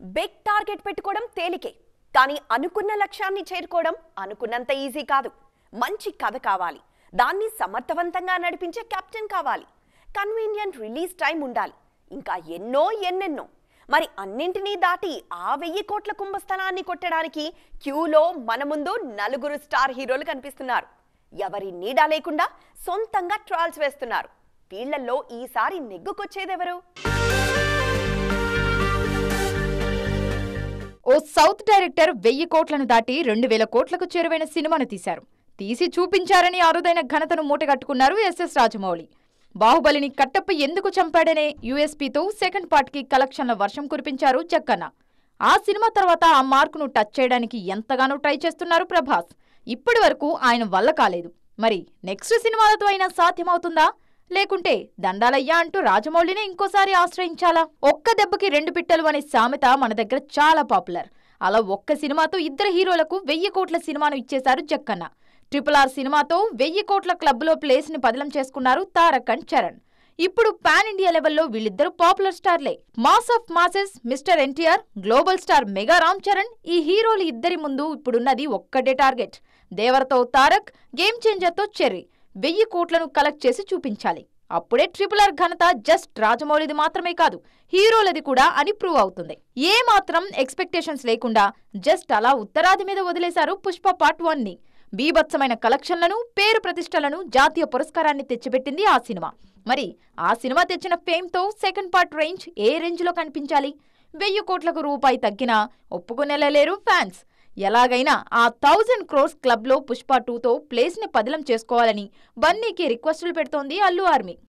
Big target పెట్టుకోవడం తేలికే, కానీ అనుకున్న లక్ష్యాన్ని చేరుకోవడం అనుకున్నంత ఈజీ కాదు. మంచి కథ కావాలి, దాన్ని సమర్థవంతంగా నడిపించే కెప్టెన్ కావాలి, కన్వీనియంట్ రిలీజ్ టైం ఉండాలి, ఇంకా ఎన్నెన్నో. మరి అన్నింటినీ దాటి ఆ 1000 కోట్ల కుంభస్థలాన్ని కొట్టడానికి క్యూలో మన ముందు 4 స్టార్ హీరోలు కనిపిస్తున్నారు. ఎవరి నీడ లేకుండా సొంతంగా ట్రయల్స్ వేస్తున్నారు. వీళ్లలో ఈసారి నెగ్గుకొచ్చేదెవరు? ఓ సౌత్ డైరెక్టర్ 1000 కోట్లను దాటి 2000 కోట్లకు చేరువైన సినిమాను తీశారు. తీసి చూపించారని అరుదైన ఘనతను మూటగట్టుకున్నారు ఎస్ఎస్ రాజమౌళి. బాహుబలిని కట్టప్ప ఎందుకు చంపాడనే యూఎస్పీతో సెకండ్ పార్ట్కి కలెక్షన్ల వర్షం కురిపించారు జక్కన్న. ఆ సినిమా తర్వాత ఆ మార్కును టచ్ చేయడానికి ఎంతగానో ట్రై చేస్తున్నారు ప్రభాస్. ఇప్పటి వరకు ఆయన వల్ల కాలేదు. మరి నెక్స్ట్ సినిమాలతో అయినా సాధ్యమవుతుందా, లేకుంటే దండాలయ్యా అంటూ రాజమౌళినే ఇంకోసారి ఆశ్రయించాలా? ఒక్క దెబ్బకి 2 పిట్టలు అనే సామెత మన దగ్గర చాలా పాపులర్. అలా ఒక్క సినిమాతో 2 హీరోలకు 1000 కోట్ల సినిమాను ఇచ్చేశారు జక్కన్న. RRR సినిమాతో 1000 కోట్ల క్లబ్లో ప్లేస్ ని బదలం చేసుకున్నారు తారక్ అండ్ చరణ్. ఇప్పుడు పాన్ ఇండియా లెవెల్లో వీళ్ళిద్దరూ పాపులర్ స్టార్లే. Mass of masses mister NTR, global star mega Ram Charan, ఈ హీరోలు ఇద్దరి ముందు ఇప్పుడున్నది ఒక్కటే టార్గెట్. దేవరతో తారక్, గేమ్ చేంజర్తో చెర్రీ 1000 కోట్లను కలెక్ట్ చేసి చూపించాలి. అప్పుడే RRR ఘనత జస్ట్ రాజమౌళిది మాత్రమే కాదు, హీరోలది కూడా అని ప్రూవ్ అవుతుంది. ఏ మాత్రం ఎక్స్పెక్టేషన్స్ లేకుండా జస్ట్ అలా ఉత్తరాది మీద వదిలేశారు పుష్ప పార్ట్ 1ని. బీభత్సమైన కలెక్షన్లను, పేరు ప్రతిష్టలను, జాతీయ పురస్కారాన్ని తెచ్చిపెట్టింది ఆ సినిమా. మరి ఆ సినిమా తెచ్చిన ఫేమ్తో సెకండ్ పార్ట్ రేంజ్ ఏ రేంజ్లో కనిపించాలి? 1000 కోట్లకు రూపాయి తగ్గినా ఒప్పుకునేలేరు ఫ్యాన్స్. ఎలాగైనా ఆ 1000 crores క్లబ్లో పుష్ప 2తో ప్లేస్ని పదిలం చేసుకోవాలని బన్నీకి రిక్వెస్టులు పెడుతోంది అల్లు ఆర్మీ.